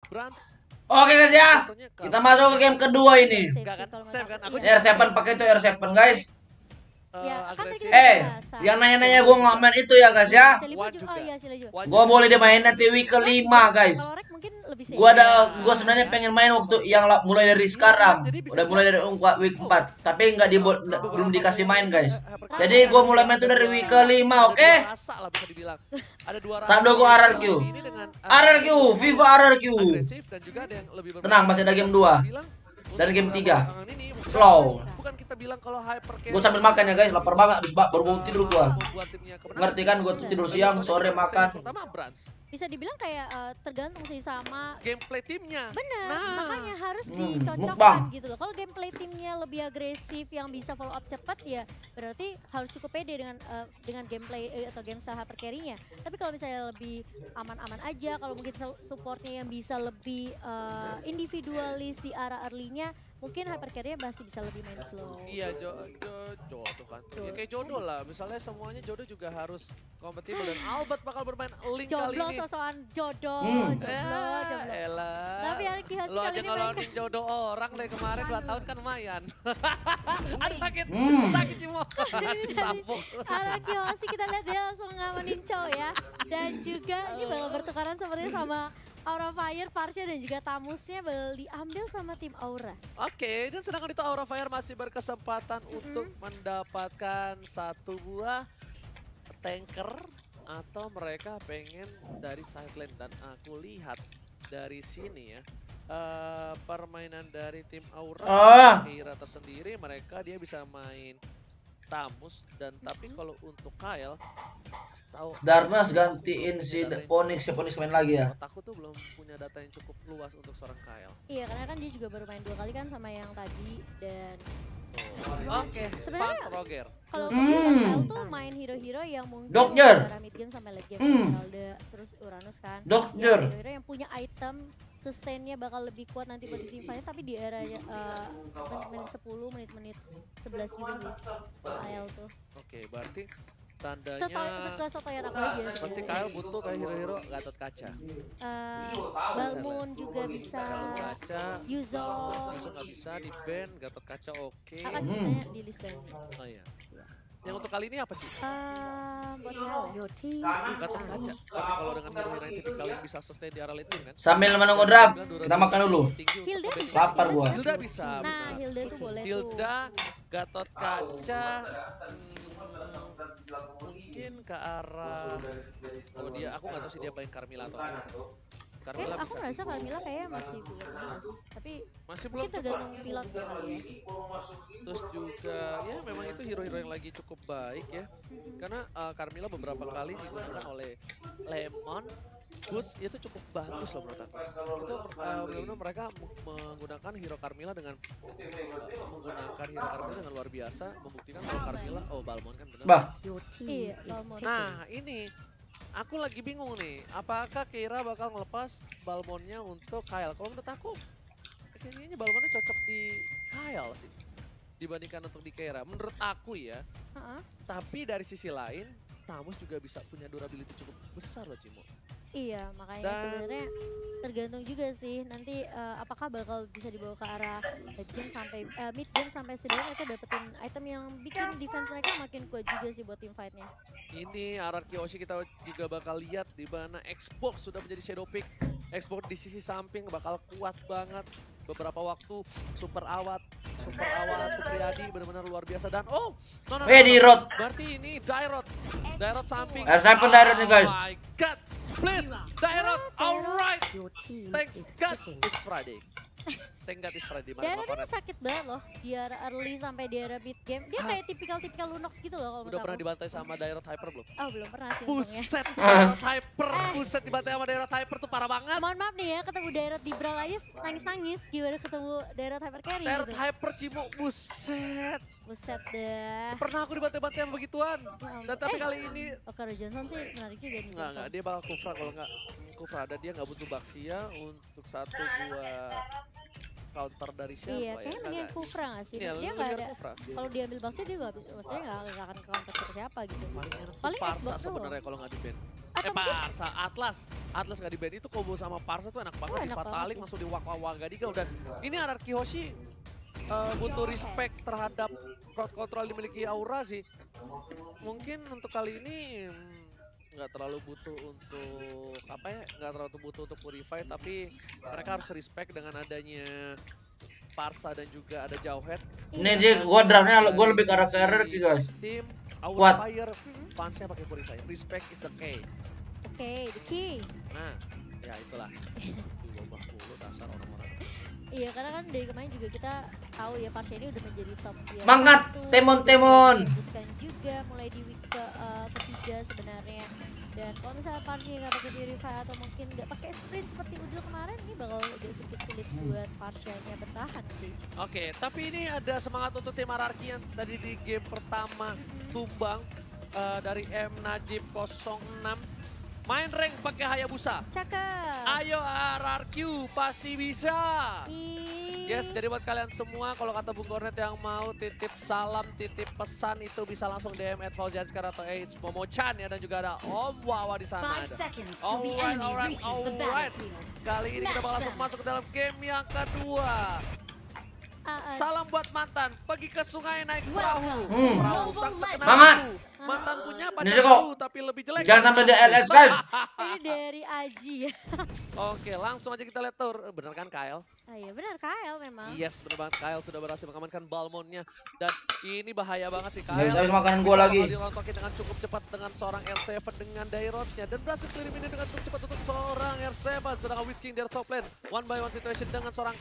Brans. Oke guys ya, kita masuk ke game kedua ini. Save kan? Aku R7 pakai itu R7 guys. agresif. Yang nanya-nanya gue ngamen itu ya guys ya. Gue boleh dimain nanti week kelima guys. Gue sebenarnya pengen main waktu yang mulai dari sekarang. Udah mulai dari week 4, tapi belum dikasih main guys. Jadi gue mulai main itu dari week kelima, oke? Tanda gue RRQ. RRQ, Viva RRQ. Tenang, masih ada game 2 dan game 3. Slow. Bukan kita bilang kalau hyper carry. Gue sambil makan ya guys, lapar banget abis baru mau tidur gua. Ngerti kan, gue tidur siang, sore makan. Bisa dibilang kayak tergantung sih sama gameplay timnya. Bener, makanya harus dicocokkan mukbang gitu loh. Kalau gameplay timnya lebih agresif yang bisa follow up cepat ya berarti harus cukup pede dengan gameplay atau game style hyper carry-nya. Tapi kalau misalnya lebih aman-aman aja, kalau mungkin supportnya yang bisa lebih individualis di arah early-nya, mungkin hyper carry-nya masih bisa lebih main slow. Iya, jodoh kan. Ya kayak jodoh lah, misalnya semuanya jodoh juga harus kompatibel dan Albert bakal bermain Link kali ini. Sosokan jodoh, jodoh. Elah. Tapi Arki Hoshi lo kali aja ini nolongin jodoh orang dari kemarin 2 tahun kan lumayan. Aduh sakit Cimo. Ditampuk. Arki Hoshi kita lihat dia langsung ngamanin Chow ya. Dan juga ini bakal bertukaran sepertinya sama Aura Fire, Parsha dan juga Tamusnya bakal diambil sama tim Aura. Oke, dan sedangkan itu Aura Fire masih berkesempatan untuk mendapatkan 1 buah tanker atau mereka pengen dari sideline. Dan aku lihat dari sini ya, permainan dari tim Aura Kira tersendiri, dia bisa main Tamus dan tapi kalau untuk Kyle tahu Darnas gantiin si Phoenix main lagi ya. Aku tuh belum punya data yang cukup luas untuk seorang Kyle. Iya, karena kan dia juga baru main 2 kali kan sama yang tadi dan Oke, pas Roger. Kalau Kyle tuh main hero-hero yang mungkin Dokter mid game sampai late game, Emerald terus Uranus kan. Dokter Hero-hero yang punya item sustainnya bakal lebih kuat nanti buat di tim fight, tapi di era menit 10, menit 11 gitu sih Kyle tuh. Oke, berarti tandanya Sotoyan aku aja. Berarti Kyle butuh kayak hero-hero Gatot Kaca. Balmoon juga bisa. Kaca. Yuzo nggak bisa di ban, Gatot Kaca oke. Akan kita di list dan. Oh iya. Yang untuk kali ini apa sih? Buat Gatot Kaca. Tapi kalau dengan hero-hero yang tipikal yang bisa sustain di arah late game kan. Sambil menunggu draft, kita makan dulu. Hilda bisa. Lapar gua. Hilda bisa. Nah, Hilda tuh boleh tuh. Hilda, Gatot Kaca. Mungkin ke arah aku nggak tahu sih dia main Carmilla atau enggak. Carmilla aku ngerasa Carmilla kayaknya masih belum sih, tapi masih belum tergantung pilotnya kali ya. Terus juga ya memang itu hero-hero yang lagi cukup baik ya, karena Carmilla beberapa kali digunakan oleh Lemon Boots itu cukup bagus loh menurut aku. Itu benar-benar mereka menggunakan hero Carmilla dengan luar biasa, membuktikan kalau Carmilla, Balmon kan benar. Iya, Balmon. Nah, ini aku lagi bingung nih, apakah Keira bakal ngelepas Balmonnya untuk Kyle? Kalau menurut aku, kayaknya Balmonnya cocok di Kyle sih, dibandingkan untuk di Keira. Menurut aku ya, tapi dari sisi lain, Tamus juga bisa punya durability cukup besar loh Cimo. Iya, makanya sebenarnya tergantung juga sih nanti apakah bakal bisa dibawa ke arah mid game sampai setidaknya mereka dapetin item yang bikin defense mereka makin kuat juga sih buat team fight-nya. Ini RRQ Hoshi kita juga bakal lihat di mana Xbox sudah menjadi shadow pick. Xbox di sisi samping bakal kuat banget. Beberapa waktu Super Awat Supriyadi benar-benar luar biasa dan Dirot. Berarti ini Dairot samping. Sampai Dairot nih guys. Oh my god. Please, Dairot, alright. Thanks God, it's Friday. Thank God it's Friday. Dairot ini sakit banget loh, di era early sampai di era mid game. Dia kayak tipikal Lunox gitu loh kalau menurut aku. Udah pernah dibantai sama Dairot Hyper belum? Oh belum pernah sih untungnya. Buset, Dairot Hyper, buset dibantai sama Dairot Hyper tuh parah banget. Mohon maaf nih ya, ketemu Dairot di Brawl aja nangis-nangis. Gimana ketemu Dairot Hyper carry gitu. Dairot Hyper Cimo, buset. Buset dah. Pernah aku dibantai-bantai sama begituan. Dan tapi kali ini Karo Johnson sih menarik juga nih. Enggak, dia bakal Kufra kalau enggak Kufra ada dia nggak butuh Baxia untuk 1 buah counter dari siapa ya? Iya, kayaknya mendingan Kufra nggak sih? Iya, dia nggak ada. Kalau diambil Baxia dia nggak bisa, maksudnya nggak akan ke counter siapa gitu. Paling Xbox sebenarnya kalau nggak di ban. Parsa, Atlas nggak di-ban itu combo sama Parsa tuh enak banget, dipataling langsung diwak-waga Diga. Dan ini Anarchy Hoshi butuh respect terhadap crowd control dimiliki Aura sih. Mungkin untuk kali ini nggak terlalu butuh untuk nggak terlalu butuh untuk purify, tapi mereka harus respect dengan adanya Parsa dan juga ada Jauhead. Ini dia gua draftnya gua lebih ke arah carry guys. Tim Aura Fire fansnya pakai purify. Respect is the key. Oke, the key. Nah, ya itulah. Diubah mulu dasar orang-orang. Iya, karena kan dari kemarin juga kita tahu ya Parsa ini udah menjadi top tier. Semangat, Temon. Bukan juga mulai di week ketiga sebenarnya. Dan kalau misalnya Parsa nggak pakai purify atau mungkin nggak pakai sprint seperti Udil kemarin, ini bakal agak sedikit sulit buat Parsa-nya bertahan sih. Oke, tapi ini ada semangat untuk tim Anarchy yang tadi di game pertama tumbang dari M Najib 06. Main rank pakai Hayabusa. Cakep. Ayo RRQ pasti bisa. Yes, jadi buat kalian semua kalau kata Bung Kornet yang mau titip salam, titip pesan itu bisa langsung DM @Fauzianskar atau Momo-chan ya, dan juga ada Om Wawa di sana. Alright. Kali ini kita bakal langsung masuk ke dalam game yang kedua. Salam buat mantan, pergi ke sungai naik perahu. Perahu sang terkenal. Mantan punya pacar baru tapi lebih jelek. Jangan sampai di LS guys. Ini dari Aji. Oke, langsung aja kita lihat tur. Bener kan Kyle? Iya benar Kyle memang. Yes, bener banget, Kyle sudah berhasil mengamankan Balmonnya. Dan ini bahaya banget sih Kyle. Habis makanan gua lagi. Dilontokin dengan cukup cepat dengan seorang R7 dengan Dairotnya. Dan berhasil clear ini dengan cukup cepat untuk seorang R7. Sedangkan Whisking dari top lane. 1-by-1 situation dengan seorang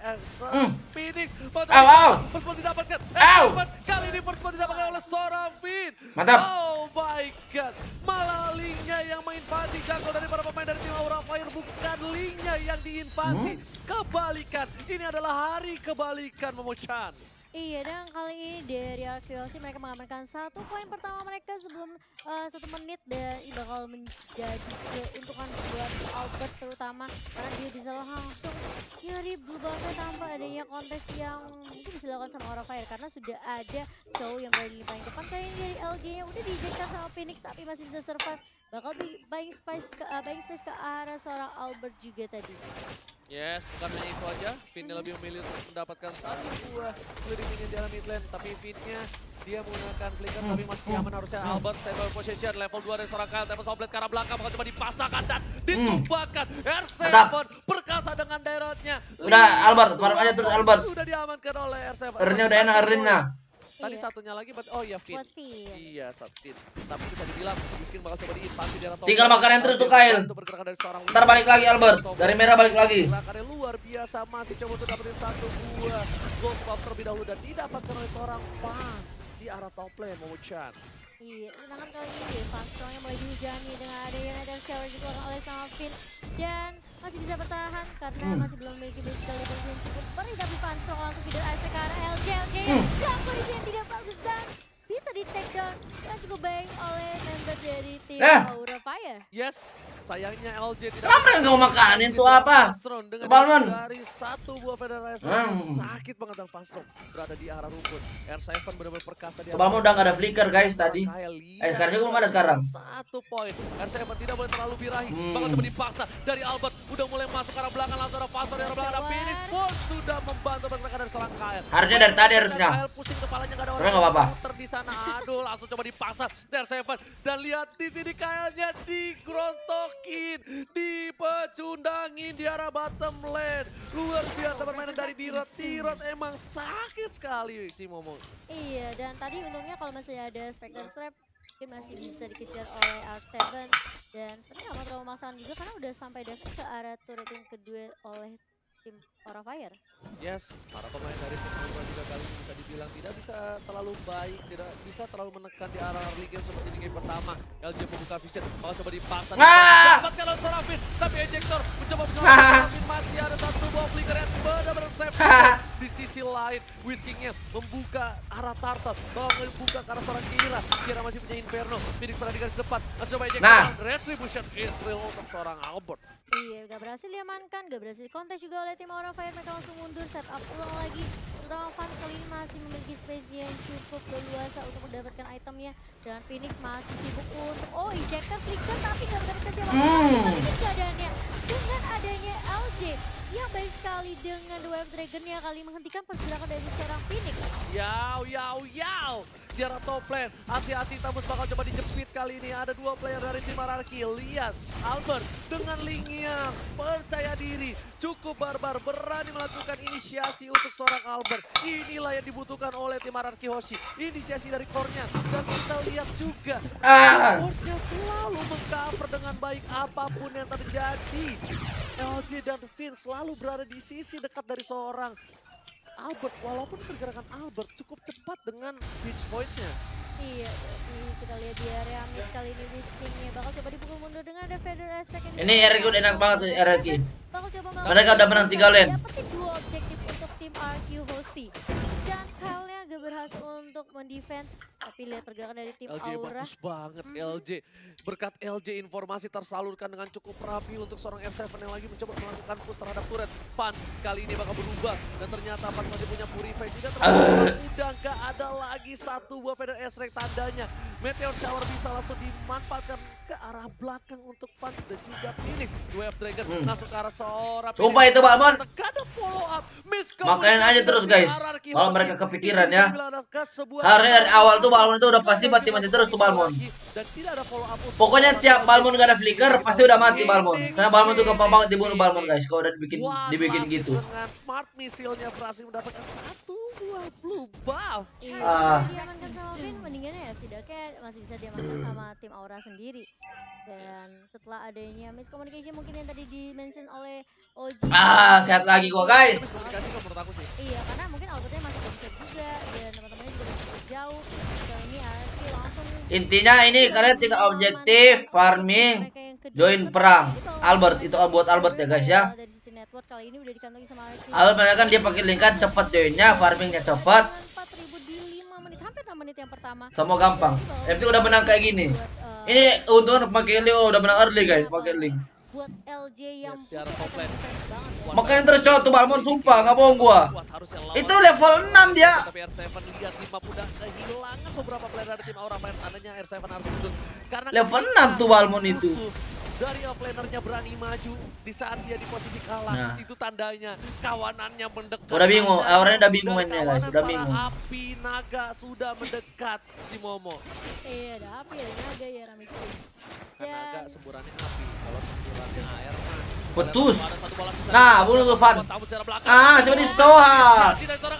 Phoenix. First blood didapatkan. Kali ini first blood didapatkan oleh seorang Finn. Mantap. Oh my god. Malah Lingnya yang menginvasi jago dari para pemain dari tim Aura Fire. Bukan Lingnya yang diinvasi. Kebalikan. Ini adalah hari kebalikan, Momo-chan. Iya, dan kali ini dari Arkeosi mereka mengamankan 1 poin pertama mereka sebelum 1 menit, dan ini bakal menjadi keuntungan buat Albert terutama karena dia bisa langsung dari blue buff tanpa adanya kontes yang mungkin bisa dilakukan sama Aura Fire karena sudah ada cowok yang berada di paling depan. Kali ini dari LG-nya udah diejekkan sama Phoenix tapi masih bisa survive, bakal buying space ke arah seorang Albert juga tadi. Yes, bukan hanya itu aja, Finn lebih memilih untuk mendapatkan 1 buah clearing minion di dalam mid lane, tapi Finn-nya dia menggunakan flicker tapi masih aman harusnya. Albert stable position level 2 dari seorang Kyle, Tempest Oblet ke arah belakang bakal coba dipasangkan dan ditumbangkan. R7 perkasa dengan daerahnya. Udah Albert, parang aja terus Albert. Sudah diamankan oleh R7. Earnya udah enak earnya. Tadi satunya lagi, oh iya Finn. Iya, Finn. Tapi bisa dibilang Whisking bakal coba diinvasi di arah top. Tinggal makanan terus tuh Kyle. Ntar balik lagi Albert, dari merah balik lagi. Gerakannya luar biasa, masih coba untuk dapetin 1 buah gold buff terlebih dahulu dan didapatkan oleh seorang fans di arah top lane, Momo-chan. Iya, sedangkan kali ini fans strongnya mulai dihujani dengan adanya dan shower dikeluarkan oleh sama Finn, dan masih bisa bertahan karena masih belum memiliki physical level yang cukup beri, tapi fans strong langsung feeder ASC ke arah LJ dalam kondisi yang tidak bagus dan bisa di take down dan cukup baik oleh member dari tim Aura Fire. Yes, sayangnya LJ tidak. Kenapa yang kamu makanin tuh apa? Balmon dari 1 buah federasi sakit banget dan Fastron berada di arah rumput. R7 benar-benar perkasa di. Balmon udah nggak ada flicker guys tadi. Sekarang juga belum ada sekarang. 1 poin. R7 tidak boleh terlalu birahi. Bakal coba dipaksa dari Albert. Udah mulai masuk ke arah belakang langsung ada Fastron di arah belakang. Phoenix pun sudah membantu pergerakan dari seorang Kyle. Harusnya dari tadi harusnya. Kyle pusing kepalanya nggak ada orang. Nggak apa-apa. Aduh, langsung coba dipasang R7 dan lihat di sini Kyle-nya digrontokin, dipecundangin di arah bottom lane. Luar biasa permainan dari Dirot. Dirot emang sakit sekali, Cimomo. Iya, dan tadi untungnya kalau masih ada Spectre Trap mungkin masih bisa dikejar oleh R7, dan sebenarnya nggak mau terlalu memaksakan juga karena udah sampai damage ke arah turret yang kedua oleh tim Aura Fire. Yes, para pemain dari tim Aura juga kali ini bisa dibilang tidak bisa terlalu baik, tidak bisa terlalu menekan di arah early game seperti di game pertama. LJ membuka vision, bakal coba dipaksa. Dapatkan oleh seorang Finn, tapi ejector mencoba Finn, masih ada 1 buah flicker yang benar-benar safe. Di sisi lain, Whiskingnya membuka arah Turtle, bakal membuka ke arah seorang Kira. Kira masih punya Inferno, Phoenix pada di garis depan. Langsung coba ejector, retribution is real untuk seorang Albert. Iya, gak berhasil diamankan, gak berhasil kontes juga oleh tim Aura Fire. Mereka langsung mundur, set up ulang lagi Terutama Fans kali ini masih memiliki space-nya yang cukup leluasa untuk mendapatkan itemnya. Dan Phoenix masih sibuk untuk ejector flicker tapi gak mendapatkan siapa-siapa. Ini keadaannya dengan adanya LJ yang baik sekali dengan Wave Dragon-nya kali menghentikan pergerakan dari seorang Phoenix. Yaw. Di arah top lane, hati-hati Tamus bakal coba dijepit kali ini. Ada 2 player dari tim RRQ. Lihat, Albert dengan linknya percaya diri, cukup barbar, berani melakukan inisiasi untuk seorang Albert. Inilah yang dibutuhkan oleh tim RRQ Hoshi. Inisiasi dari core-nya. Dan kita lihat juga, supportnya selalu mengcover dengan baik apapun yang terjadi. LJ dan Finn selalu berada di sisi dekat dari seorang Albert, walaupun pergerakan Albert cukup cepat dengan pitch point-nya. Iya, jadi kita lihat di area mid kali ini Wisting-nya bakal coba dipukul mundur dengan ada Feather Attack. Ini RRQ enak banget tuh RRQ. Bakal coba mereka udah menang 3 lane. Dapetin 2 objektif untuk tim RRQ Hoshi. Dan Kyle-nya gak berhasil untuk mendefense, tapi lihat pergerakan dari tim LJ Aura. bagus banget LJ. Berkat LJ informasi tersalurkan dengan cukup rapi untuk seorang F7 yang lagi mencoba melakukan push terhadap turret. Pan kali ini bakal berubah dan ternyata Pan masih punya Purify tidak udah gak ada lagi 1 buah Feather Attack tandanya. Meteor Shower bisa langsung dimanfaatkan ke arah belakang untuk Pan dan juga Phoenix. Wave Dragon masuk ke arah seorang. Sumpah itu Balmon. Ada follow up. Makanin aja terus guys. Kalau mereka kepikiran ya. Harusnya dari awal tuh Balmon itu udah pasti mati-mati terus tuh Balmon. Pokoknya tiap Balmon gak ada flicker pasti udah mati Balmon. Karena Balmon tuh gampang banget dibunuh Balmon guys. Kalau udah dibikin gitu. Dengan smart missile-nya berhasil mendapatkan 1 buah blue buff. Diamankan sama Vin, mendingan ya setidaknya masih bisa diamankan sama tim Aura sendiri. Dan setelah adanya miscommunication mungkin yang tadi di-mention oleh OG. Sehat lagi gua guys. Komunikasi kok menurut aku sih. Iya, karena mungkin outputnya masih bisa juga dan teman-temannya juga masih jauh. Dan ini RRQ langsung. Intinya ini kalian 3 objektif farming, join perang. Albert itu buat Albert ya guys ya. Dari sisi network kali ini udah dikantongi sama RRQ. Albert kan dia pakai link kan cepet joinnya, farmingnya cepet. 4.000 di 5 menit, hampir 6 menit yang pertama. Semua gampang. FT udah menang kayak gini. Ini untung pakai Leo udah menang early guys, pakai link. Buat LJ yang makanya terus cowok tuh Balmon sumpah nggak bohong gua. Itu level 6 dia. Tapi R7 lihat 5 udah kehilangan beberapa player dari tim Aura. Tandanya R7 harus mundur karena level 6 tuh Balmon itu. Dari offlanernya berani maju di saat dia di posisi kalah. Itu tandanya kawanannya mendekat. Udah bingung, Auranya udah bingung mainnya guys, udah bingung. Api naga sudah mendekat si Momo. Iya, ada api, ada naga ya Ramik. Naga semburannya api, kalau semburannya air mah. Putus. Nah, bunuh tuh Fans. Seperti Soha.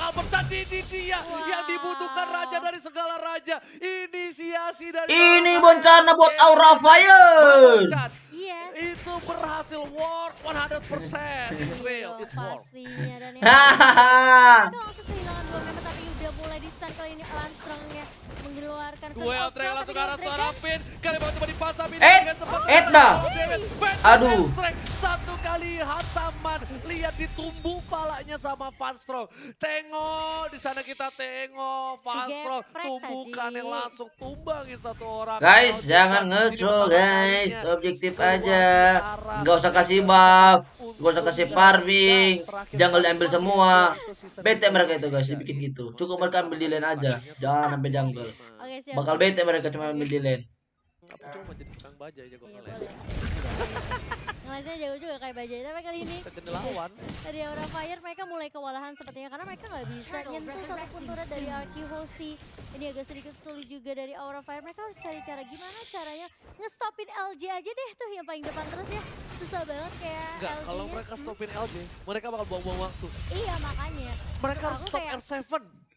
Dia yang dibutuhkan raja dari segala raja. Inisiasi dari ini bencana buat Aura Fire. Itu berhasil work 100%. Real, it work. Pastinya dan ini langsung kehilangan 2 member tapi udah mulai di stun kali ini Armstrong-nya mengeluarkan duel track langsung ke arah seorang Pin. Kali mau coba dipasang ini. Edna. Aduh. Satu kali hantaman. Lihat ditumbuh palanya sama Fanstrong. Tengok di sana kita tengok Fanstrong tumbuhkannya langsung tumbangin 1 orang. Guys, jangan nge-throw guys. Objektif aja. Gak usah kasih buff. Gak usah kasih farming. Jangan diambil semua. Bete mereka itu guys dibikin gitu. Cukup mereka ambil di lane aja. Jangan sampai jungle. Bakal bete mereka cuma ambil di lane. Cuma jadi tukang bajai aja gue ngeles. Ngelesnya jauh juga kayak bajai, tapi kali ini dari Aura Fire mereka mulai kewalahan sepertinya karena mereka nggak bisa nyentuh satupun turret dari RRQ Hoshi. Ini agak sedikit sulit juga dari Aura Fire. Mereka harus cari cara gimana caranya ngestopin LJ aja deh tuh yang paling depan terus ya. Susah banget kayak LJ. Kalau mereka stopin LJ, mereka bakal buang-buang waktu. Iya makanya. Mereka harus stop R7.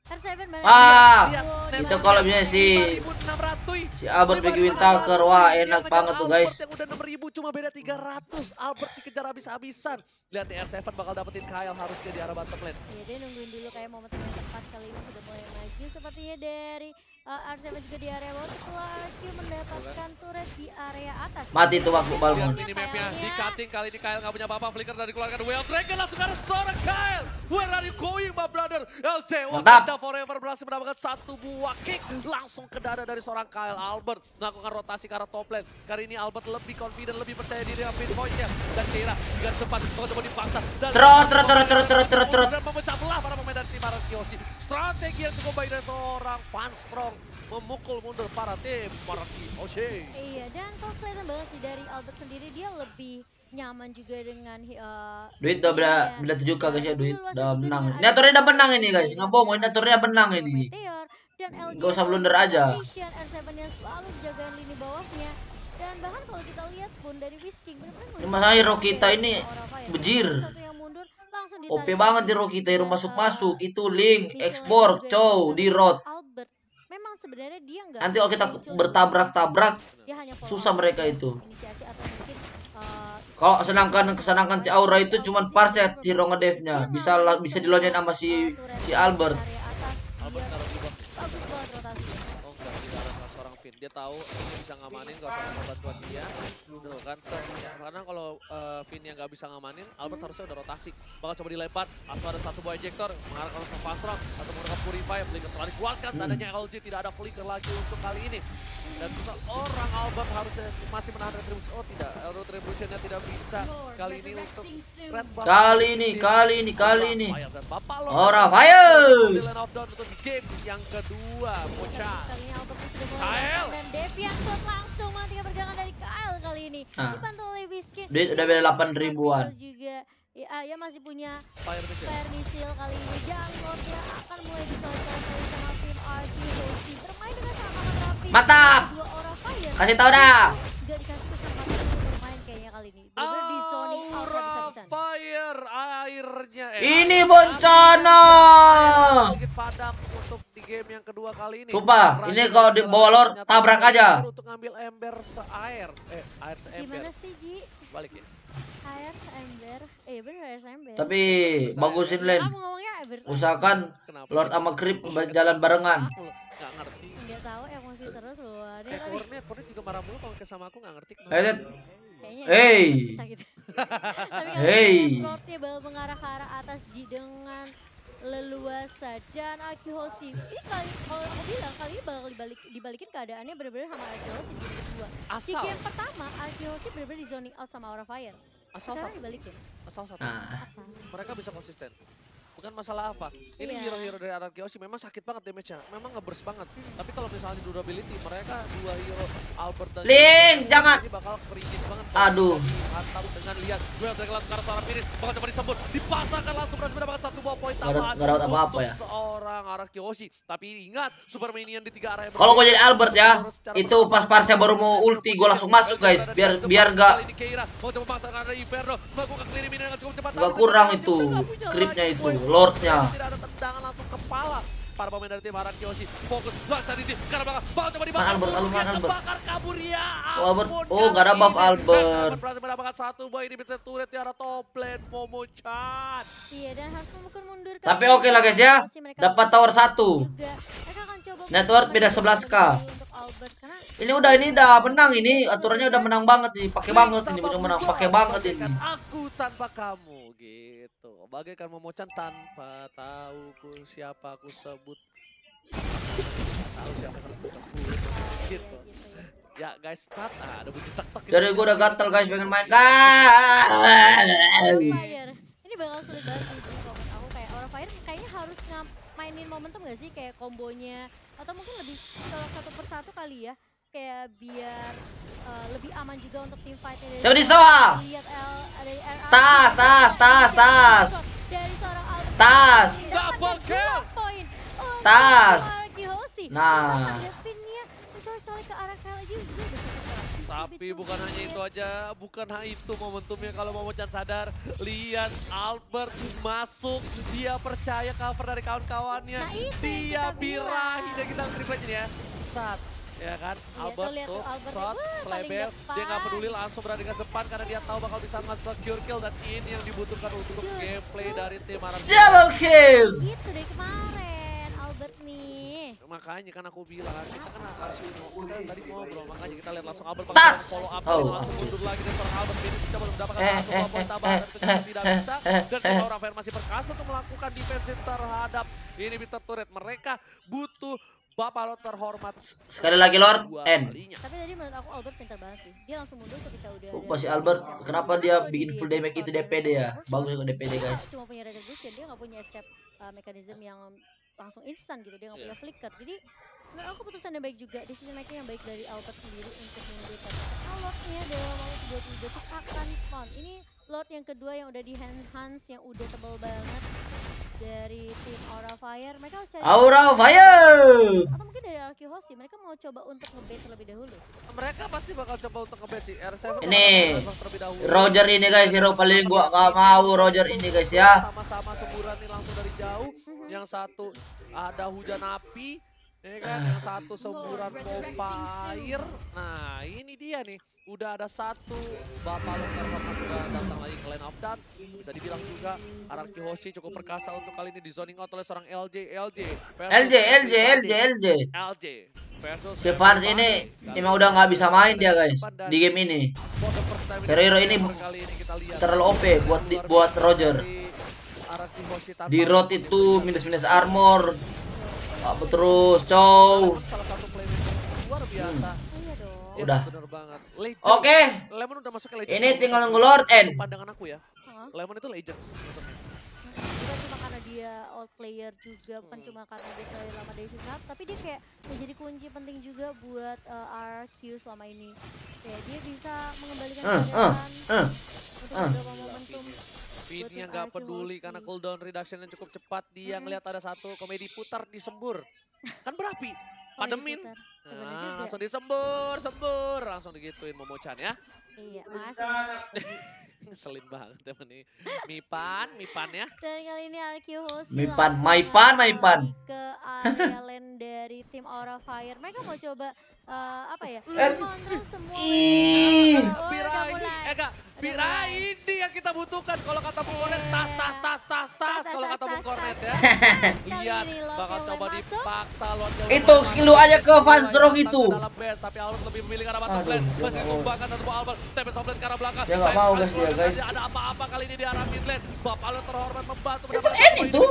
Itu kalau misalnya si Albert bagi Windtalker, wah enak banget tuh guys. Yang udah 6.000 cuma beda 300. Albert dikejar habis-habisan. Lihat nih R7 bakal dapetin Kyle harusnya di arah bottom lane. Iya dia nungguin dulu kayak momen yang tepat kali ini sudah mulai maju sepertinya dari R7 juga di area bawah setelah RRQ mendapatkan turret di area atas. Mati tuh waktu Balmon. Ini mapnya di cutting kali ini Kyle nggak punya apa-apa. Flicker dari keluarga Whale Dragon langsung ada seorang Kyle. Where are you going my brother? LJ Wakanda Forever berhasil mendapatkan 1 buah kick langsung ke dada dari seorang Kyle. Albert melakukan rotasi ke arah top lane. Kali ini Albert lebih confident, lebih percaya diri dengan pinpointnya. Dan Kira juga cepat coba dipaksa. Dan memecah belah para pemain dari tim RRQ Kyoshi. Strategi yang cukup baik dari seorang Van Strong memukul mundur para tim Kyoshi. Iya, dan kalau kelihatan banget sih dari Albert sendiri dia lebih nyaman juga dengan Duit udah beda 7K guys ya, duit udah menang. Ini aturnya udah menang ini guys. Nggak bohong, ini aturnya menang ini. Gak usah blunder aja. R7 yang selalu jagain lini bawahnya. Dan bahkan kalau kita lihat pun dari Whisking bener-bener hero kita ini bejir. OP banget hero kita, hero masuk-masuk. Itu link, ekspor, cow, di road. Memang sebenarnya dia nggak. Nanti kalau kita bertabrak-tabrak, susah mereka itu. Kalau senangkan si Aura itu cuman parset hero ngedevnya. Bisa dilonjain sama si Albert. Dia tahu ini bisa ngamanin, gak usah mau bantuan dia. Tuh kan, karena kalau Vin yang gak bisa ngamanin, Albert harusnya udah rotasi. Bakal coba dilempar, atau ada satu buah ejector, mengarahkan ke Fastrong, atau menggunakan Purify, Flicker telah dikeluarkan, tandanya LG tidak ada Flicker lagi untuk kali ini. Dan seorang Albert harusnya masih menahan retribusi. Oh tidak, retribusinya tidak bisa kali ini untuk Red Buff. Kali ini. Aura Fire! Untuk game yang kedua, Mocha. Kyle. Dan Devian Shot langsung mati pergerakan dari Kyle kali ini. Dibantu oleh Whisking. Dia udah beda 8 ribuan. Juga ya masih punya Fire Missile kali ini. Junglernya akan mulai disolidkan sama tim RG Hoshi. Bermain dengan sangat rapi. Mantap. Kasih tau dah. Gak dikasih kesempatan untuk bermain kayaknya kali ini. Bener di zoning out bisa-bisa. Fire airnya. Ini bencana. Padam untuk di game yang kedua kali ini. Sumpah, ini kalau di bawah lor tabrak aja. Untuk ngambil ember air seember. Gimana sih, Ji? Balik ya. Air seember. Bener air seember. Tapi bagusin lane. Usahakan Lord sama Creep jalan barengan. Nggak ngerti. Nggak tahu emosi terus loh. Kornet juga marah mulu kalau sama aku nggak ngerti. Hey. Tapi Lordnya bakal mengarah ke arah atas Ji dengan leluasa dan Arkihoshi. Ini kalau aku bilang kali ini bakal dibalikin keadaannya benar-benar sama Arkihoshi di game kedua. Di game pertama Arkihoshi benar-benar di zoning out sama Aura Fire. Sekarang dibalikin. Asal satu. Mereka bisa konsisten. Bukan masalah apa. Ini hero-hero dari Arkihoshi memang sakit banget damage-nya. Memang ngeburst banget. Tapi kalau misalnya di durability mereka dua hero Albert dan Link, jangan. Ini bakal keringis banget. Aduh. Hantam dengan lihat duel dari kelas karena seorang finish bakal coba disebut. Dipasangkan langsung berhasil mendapatkan satu buah poin tambahan. Gak dapat apa-apa ya. Seorang Arkihoshi. Tapi ingat Super Minion di 3 arah. Kalau gue jadi Albert ya, itu pas Parsnya baru mau ulti, gue langsung masuk guys. Biar gak kurang itu creepnya itu. Lordnya. Tidak ada tendangan langsung kepala para pemain dari tim Arkihoshi. Fokus bakal di karena bakal coba dibakar. Bakar kabur ya. Oh, gak ada buff Albert. Berhasil mendapatkan satu buah ini bisa turret di arah top lane Momo-chan. Iya, dan harus memukul mundur. Tapi oke lah guys ya. Dapat tower 1. Network beda 11k. Ini udah menang ini, aturannya udah menang banget nih, pakai banget ini, udah menang pakai banget ini. Aku tanpa kamu gitu. Bagaikan Momo-chan tanpa tahu siapa aku sebut. Tahu siapa harus disebut gitu. Ya guys, start. Ada bunyi tek-tek. Jadi gue udah gatel guys pengen main. Ini bakal sulit banget sih komen aku kayak Aura Fire kayaknya harus mainin momentum gak sih kayak kombonya atau mungkin lebih satu persatu kali ya. Kayak biar lebih aman juga untuk tim fight-nya. Siapa di Soha? Tas. Dari seorang Albert. Tas. Double kill. Tas. Nah. Tapi bukan hanya itu aja, bukan hanya itu momentumnya kalau Momo-chan sadar. Lihat Albert masuk, dia percaya cover dari kawan-kawannya. Dia birahi dan kita triple ya. Saat ya kan, Albert tuh shot, selebel, dia nggak peduli langsung berada di depan karena dia tahu bakal bisa nge-secure kill dan ini yang dibutuhkan untuk gameplay dari tim Arab. Double kill! Gitu dari kemarin Albert nih. Makanya kan aku bilang, kita kan kita tadi ngobrol, makanya kita lihat langsung Albert pakai follow up dan langsung mundur lagi dan seorang Albert ini coba mendapatkan satu poin tambahan dan tidak bisa. Dan Aura Fire masih berkas untuk melakukan defensive terhadap ini Bitter Turret. Mereka butuh Buffalo terhormat. Sekali lagi Lord N. Tapi tadi menurut aku Albert pintar banget sih. Dia langsung mundur ketika udah Si Albert, kenapa dia bikin full damage itu DPD ya? Bagus kok DPD guys. Cuma punya retribution, dia nggak punya escape mechanism yang langsung instan gitu. Dia nggak punya flicker. Jadi menurut aku keputusan yang baik juga, decision making yang baik dari Albert sendiri untuk mengundurkan. Lordnya dalam waktu 22 detik akan spawn. Ini Lord yang kedua yang udah di enhance, yang udah tebal banget dari tim Aura Fire. Mereka harus cari Aura Fire. atau mungkin dari Arkehosi, mereka mau coba untuk nge-bait terlebih dahulu. Mereka pasti bakal coba untuk nge-bait si R7. Ini Roger ini guys, hero paling gua gak mau Roger ini guys ya. Sama-sama semburan nih langsung dari jauh. Yang satu ada hujan api, ya kan? Yang satu semburan pompa air. Nah, ini dia nih. Udah ada satu Buffalo terhormat udah datang lagi ke line of dan bisa dibilang juga Araki Hoshi cukup perkasa untuk kali ini di zoning out oleh seorang LJ versus Si Vans ini emang udah nggak bisa main dia guys di game ini. Hero ini terlalu OP buat Roger. Di road itu minus armor. Apa terus cow. Luar biasa. Udah. Oke. Lemon udah masuk ke Legends. Ini tinggal nge-Lord N. Pandangan aku ya. Lemon itu Legends maksudnya. Bukan cuma karena dia old player juga, bukan cuma karena dia selalu lama dari season, tapi dia kayak menjadi kunci penting juga buat RQ selama ini. Kayak dia bisa mengembalikan keadaan untuk beberapa momentum. Feednya nggak peduli karena cooldown reduction yang cukup cepat. Dia ngelihat ada satu komedi putar disembur. Kan berapi. Pademin. Nah, langsung disembur, langsung digituin Momochan ya. Iya, makasih. Ngeselin banget temen nih. Mipan ya. Dan kali ini Arkehosi Maipan. ke area lane dari tim Aura Fire. Mereka mau coba apa ya? Mengontrol semua. Bira ini yang kita butuhkan kalau kata Bung Kornet. Tas kalau kata Bung Kornet ya. Lihat bakal coba dipaksa Lordnya. Itu skill lu aja ke Vans Drong itu. Tapi Albert lebih memilih ke arah bottom lane. Masih tumbangkan dan Albert. Tempest of lane ke arah belakang. Ya nggak mau guys dia guys. Ada apa-apa kali ini di arah mid lane. Buffalo terhormat membantu itu N itu.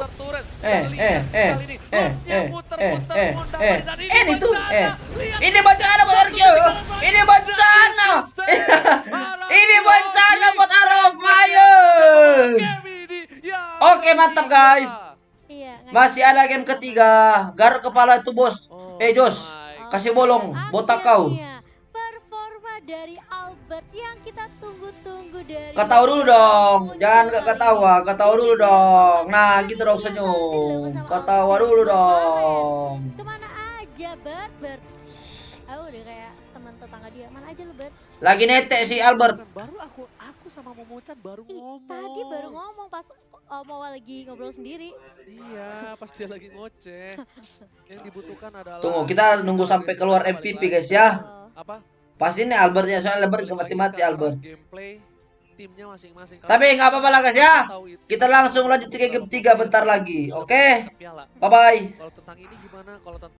Ini bencana buat Arkeho. Ini bencana. Ini bencana buat Aura Fire. Oke mantap guys. Masih ada game ketiga. Garuk kepala itu bos. Jos, kasih bolong botak kau. Performa dari Albert yang kita tunggu-tunggu dari. Ketawa dulu dong. Jangan gak ketawa dulu dong. Nah, gitu dong senyum. Ketawa dulu dong. Kemana aja Bert? Aku udah kayak teman tetangga dia. Mana aja lu Bert? Lagi netek si Albert. Baru aku sama Momochan baru ngomong. Tadi baru ngomong pas mau lagi ngobrol sendiri. Iya, pas dia lagi ngoceh. Yang dibutuhkan adalah. Tunggu, kita nunggu sampai keluar MVP guys ya. Apa? Pasti nih Albertnya, soalnya Albert mati Albert. Gameplay timnya masing-masing. Tapi nggak apa-apa lah guys ya. Kita langsung lanjut ke game 3 bentar lagi. Oke? Bye bye. Kalau tentang ini gimana? Kalau